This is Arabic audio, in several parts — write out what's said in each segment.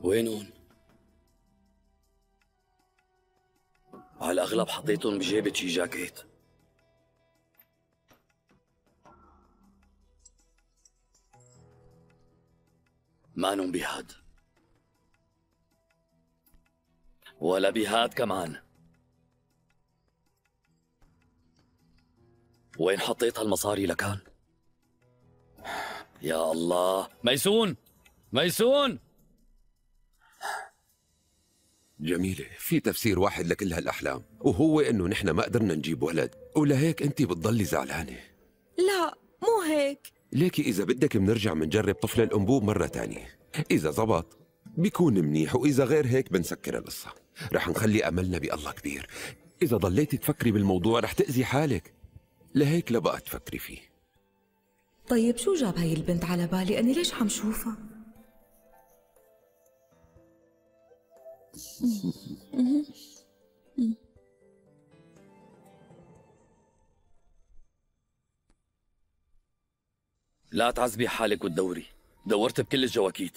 وينهم؟ على الأغلب حطيتهم بجيبة شي جاكيت. مانهم بهاد ولا بهاد كمان. وين حطيت هالمصاري لكان؟ يا الله، ميسون ميسون! جميلة، في تفسير واحد لكل هالأحلام، وهو إنه نحن ما قدرنا نجيب ولد، ولهيك أنت بتضلي زعلانة. لا مو هيك. ليكي إذا بدك منرجع منجرب طفل الأنبوب مرة تانية، إذا زبط بيكون منيح، وإذا غير هيك بنسكر القصة. رح نخلي أملنا بالله كبير. إذا ضليتي تفكري بالموضوع رح تأذي حالك، لهيك لا بقى تفكري فيه. طيب شو جاب هاي البنت على بالي؟ أنا ليش عم شوفها؟ لا تعذبي حالك وتدوري. دورت بكل الجواكيت.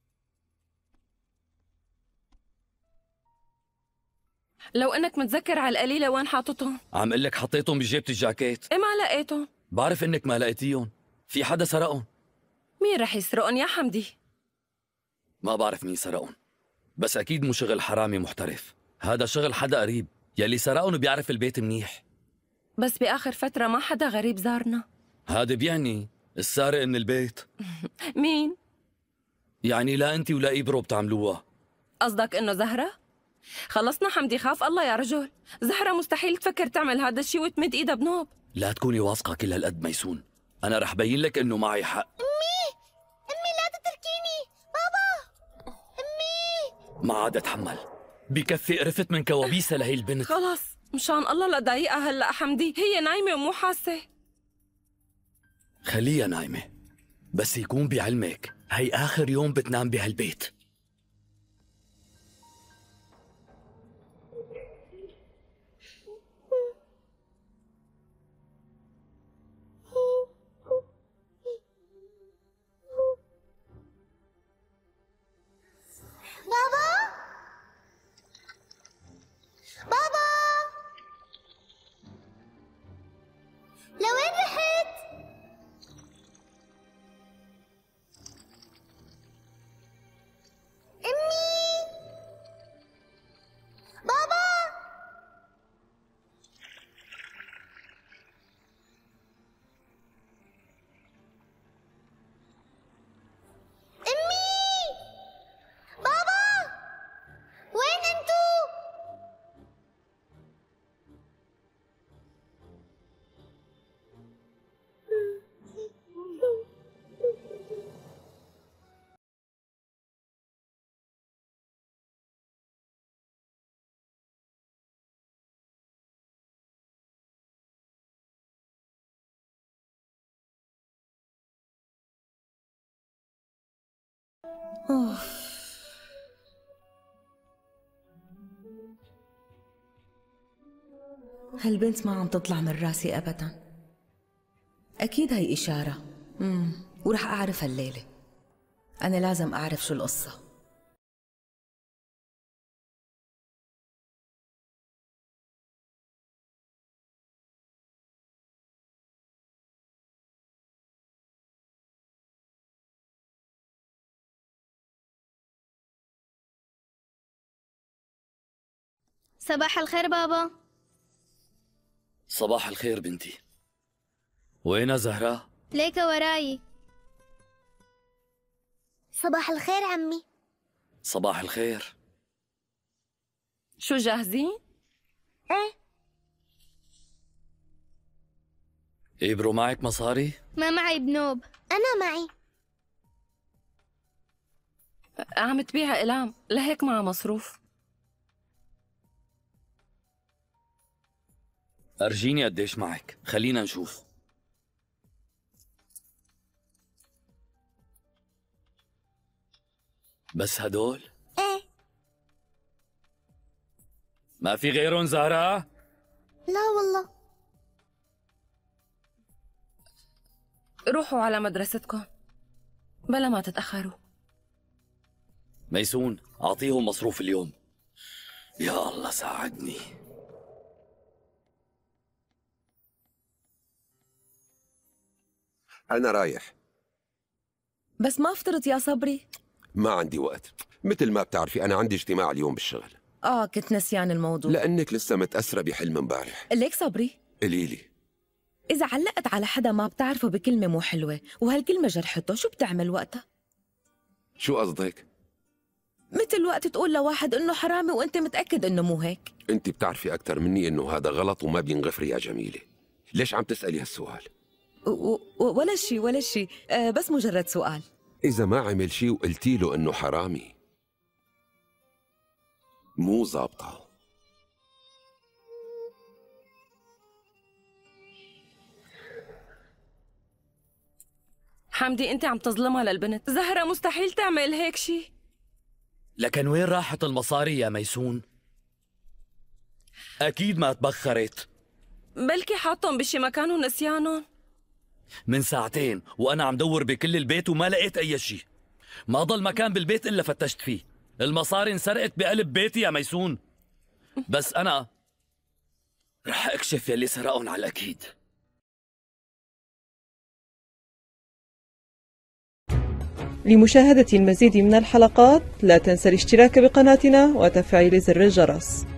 لو انك متذكر على القليلة وين حاططهم؟ عم قلك حطيتهم بجيبة الجاكيت. ايه ما لقيتهم؟ بعرف انك ما لقيتيهم، في حدا سرقهم. مين رح يسرقهم يا حمدي؟ ما بعرف مين سرقهم، بس اكيد مو شغل حرامي محترف، هذا شغل حدا قريب، يلي سرقهم بيعرف البيت منيح. بس بآخر فترة ما حدا غريب زارنا. هذا بيعني السارق من البيت. مين؟ يعني لا انت ولا إبرو بتعملوها. قصدك انه زهرة؟ خلصنا حمدي، خاف الله يا رجل. زهرة مستحيل تفكر تعمل هذا الشيء وتمد ايدها بنوب. لا تكوني واثقة كل هالقد ميسون، أنا رح بين لك إنه معي حق. أمي لا تتركيني. بابا أمي. ما عاد أتحمل، بكفي قرفت من كوابيسها لهي البنت. خلاص مشان الله لا ضايقها هلا حمدي، هي نايمة ومو حاسة. خليها نايمة، بس يكون بعلمك هي آخر يوم بتنام بهالبيت. بابا بابا لوين رحت؟ أمي بابا أمي بابا وين انتو؟ هالبنت ما عم تطلع من راسي أبدا. أكيد هي إشارة. ورح أعرف هالليلة. أنا لازم أعرف شو القصة. صباح الخير بابا. صباح الخير بنتي. وين زهراء؟ ليك وراي. صباح الخير عمي. صباح الخير. شو جاهزين؟ ايه. إبرو معك مصاري؟ ما معي بنوب. أنا معي. عم تبيع أقلام، لهيك معها مصروف. أرجيني قديش معك، خلينا نشوف. بس هدول؟ ايه. ما في غيرهم زهراء؟ لا والله. روحوا على مدرستكم بلا ما تتأخروا. ميسون أعطيهم مصروف اليوم. يا الله ساعدني. أنا رايح. بس ما افترض يا صبري. ما عندي وقت، مثل ما بتعرفي أنا عندي اجتماع اليوم بالشغل. كنت نسيان الموضوع. لأنك لسه متأثرة بحلم امبارح. ليك صبري، قليلي. إذا علقت على حدا ما بتعرفه بكلمة مو حلوة وهالكلمة جرحته، شو بتعمل وقتها؟ شو قصدك؟ مثل وقت تقول لواحد إنه حرامي وأنت متأكد إنه مو هيك. أنت بتعرفي أكثر مني إنه هذا غلط وما بينغفر يا جميلة. ليش عم تسألي هالسؤال؟ ولا شي بس مجرد سؤال. إذا ما عمل شي وقلتي له إنه حرامي مو ظابطة. حمدي أنت عم تظلمها للبنت. زهرة مستحيل تعمل هيك شي. لكن وين راحت المصاري يا ميسون؟ أكيد ما تبخرت. بلكي حاطهم بشي مكان ونسيانهم. من ساعتين وأنا عم دور بكل البيت وما لقيت أي شيء. ما ضل مكان بالبيت إلا فتشت فيه. المصاري انسرقت بقلب بيتي يا ميسون. بس أنا رح أكشف يلي سرقهم على الأكيد. لمشاهدة المزيد من الحلقات لا تنسى الاشتراك بقناتنا وتفعيل زر الجرس.